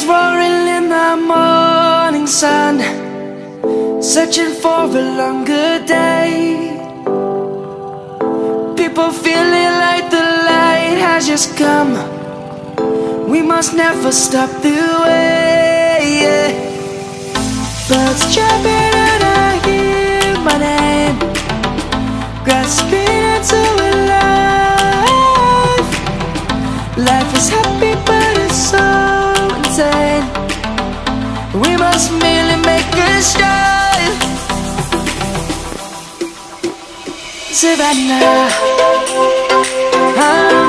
roaring in the morning sun, searching for a longer day. People feeling like the light has just come. We must never stop the way. Birds chirping and I hear my name, grasping into a life. Life is happy but it's so insane. We must merely make a start. Savannah,